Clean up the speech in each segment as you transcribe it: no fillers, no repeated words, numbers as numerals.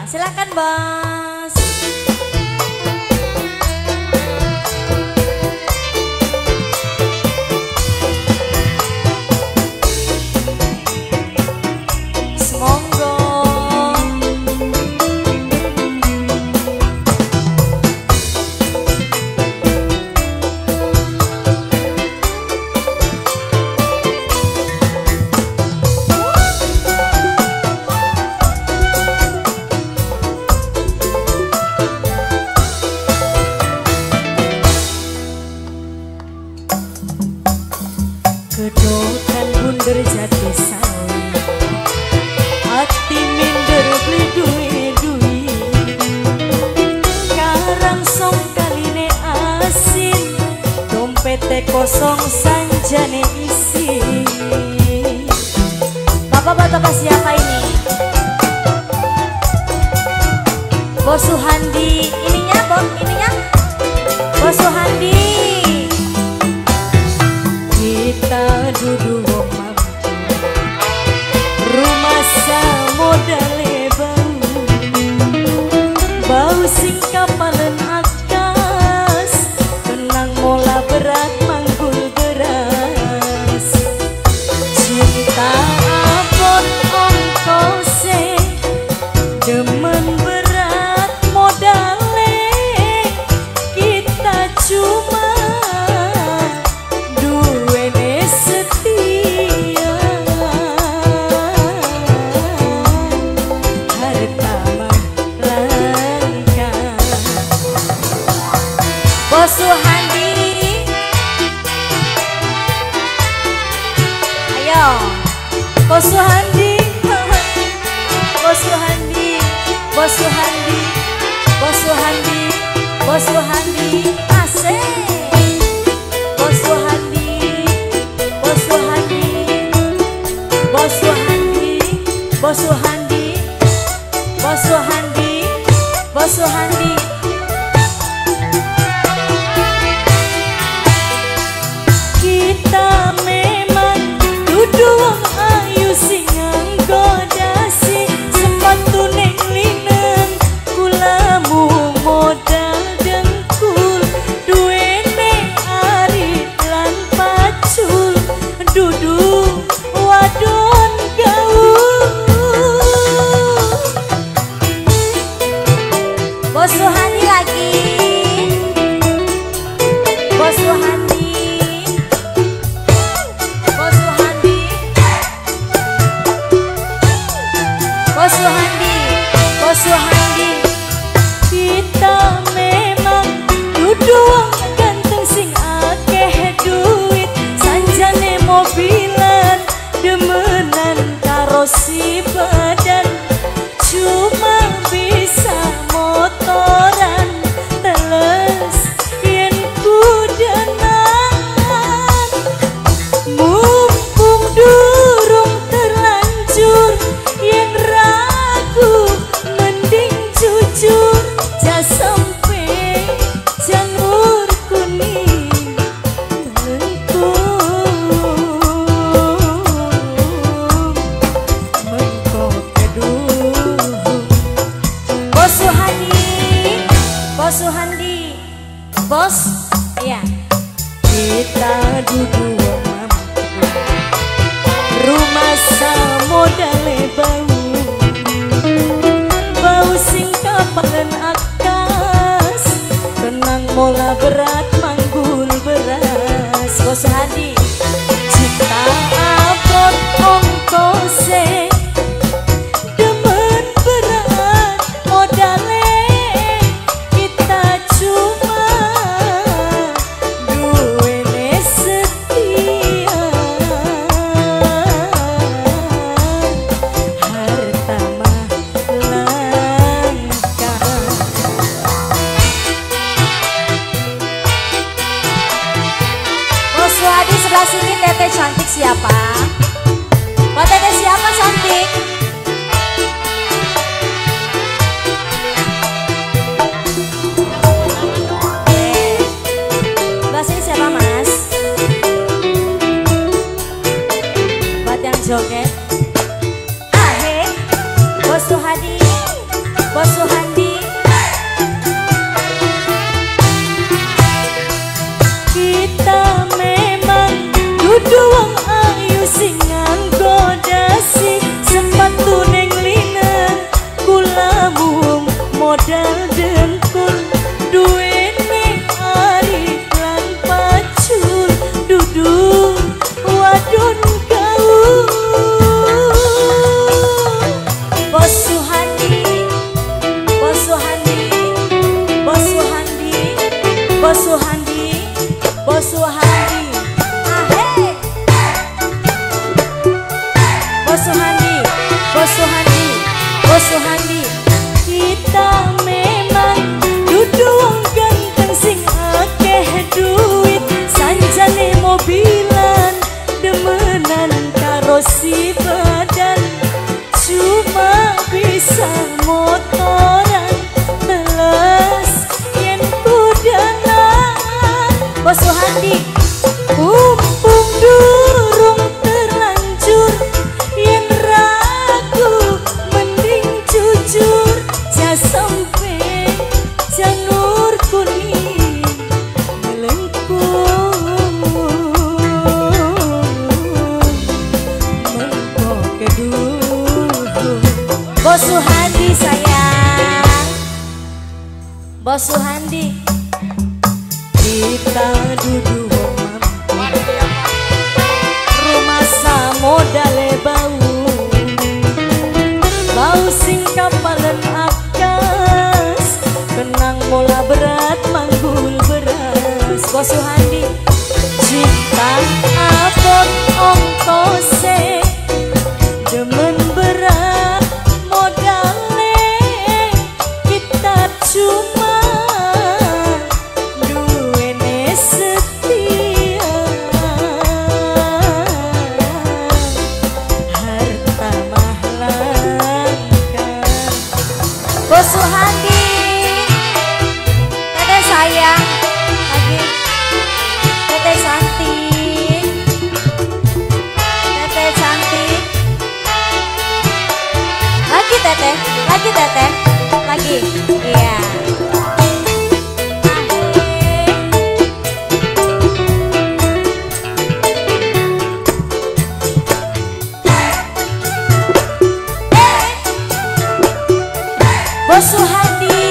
Silakan Bos. Semonggo. Kedotan bunder jati sawi, hati minder beli duit-duit. Karang song kaline asin, dompete kosong sanjane isi. Bapak-bapak siapa ini? Bos Suhandi, ininya Bos, ininya Bos Suhandi. Kita duduk mampu, rumah samodale bau, bau sing kapalen akas, kenang mola berat manggul beras. Cinta abot ongkose, demen berat modale, kita cuma Bos Suhandi, ayo Bos Suhandi, Bos Suhandi, Bos Suhandi, Bos Suhandi, Bos Suhandi, asik. Bos Suhandi, Bos Suhandi, Bos Suhandi, Bos Suhandi, Bos Suhandi, Bos Suhandi. Kita memang duduk ayu sing nggodasi, sepatu ning linen kulamu modal dengkul, duwene arit lan pacul, duduk wadon gaul. Bos Suhandi lagi, Bos Suhandi, Bos Suhandi, Bos Suhandi, Bos Suhandi. Kita memang duduk ganteng sing akeh duit, sanjane mobilan, demenan karo si badan, cuma bisa motoran, teles yen kudanan. Mumpung durung terlanjur, yen ragu mending jujur, jas sampe janur kuning lentung, mengko keduh. Bos Suhandi, Bos Suhandi, Bos, iya. Kita duduk mampu, rumah samodale bau, bau sing kapalen akas, kenang mola berat manggul beras. Bos Suhandi, cinta abot ongkose, demen berat modale, kita cuma Bos Suhandi. Kita memang dudu wong ayu sing nganggo dasi, sepatu ning linen kula mung modal dengkul, duwene ari lan pacul dudu wadon gaul. Bos Suhandi, Bos Suhandi, Bos Suhandi, Bos Suhandi, Bos Suhandi, ahe. Bos Suhandi, Bos Suhandi, Bos Suhandi. Kita memang dudu wong ganteng sing akeh duit, sanjane mobilan demenan karo si badan, cuma bisa motoran teles yen kudanan. Bos Suhandi, mumpung durung terlanjur, yen ragu mending jujur, jasampe janur kuning melengkung mengko keduhung. Bos Suhandi sayang, Bos Suhandi. Kita dudu mampu, rumah samodale bau, bau sing kapalan akas, kenang mola berat manggul beras. Bos Suhandi, cinta abot ongkose, demen berat modale, kita cuma Bos Suhandi, Teteh sayang, lagi Teteh cantik, Teteh cantik, lagi Teteh, lagi, iya. Bos Suhandi,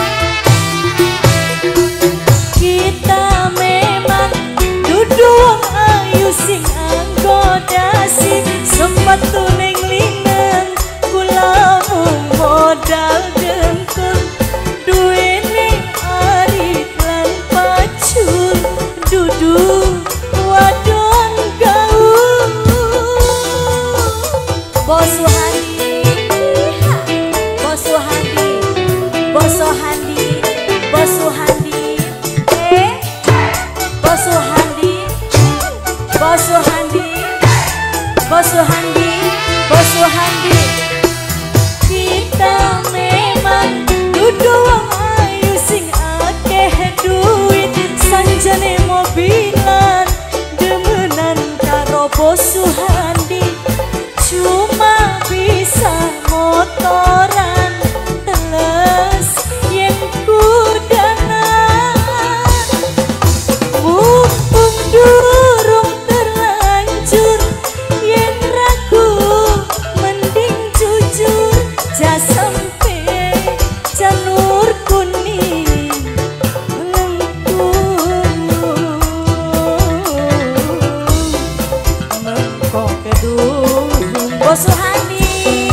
kita memang dudu wong ayu sing anggo dasi, sepatu ning linen kula mung modal dengkul, duwene ari lan pacul dudu wadon gaul. Bos Suhandi, Bos Suhandi, Bos Suhandi, Bos Suhandi, Bos Suhandi, Bos Suhandi, Bos Suhandi, Bos Suhandi. Kita memang dudu wong ayu sing akeh duit, sanjane mobilan demenan karo Bos Suhandi, cuma bisa motoran teles yen kudanan, mumpung durung terlanjur, yen ragu mending jujur, jasampe janur kuning melengkung mengko keduhung. Bos Suhandi,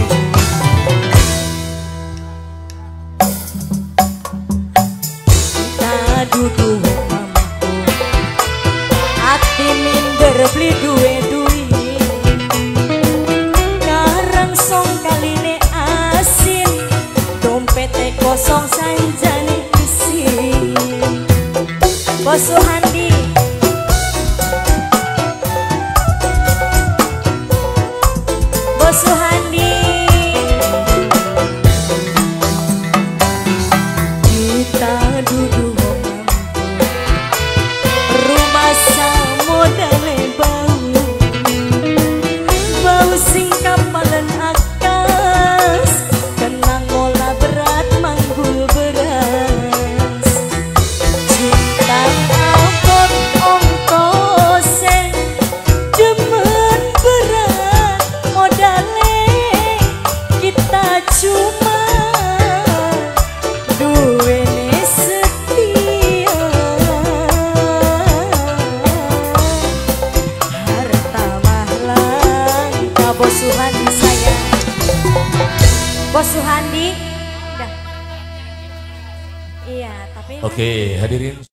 dudu mampu, ati minder beli duwe-duwe, karang song kaline asin, dompete kosong sanjane isi. Bos Suhandi, Bos Suhandi, kita dudu rumah samodale bau, bau sing kapalan akas, kenang mola Bos Suhandi sayang. Bos Suhandi. Udah. Iya, tapi Oke, hadirin